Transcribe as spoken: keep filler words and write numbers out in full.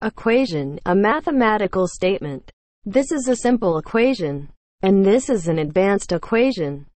Equation, a mathematical statement. This is a simple equation, and this is an advanced equation.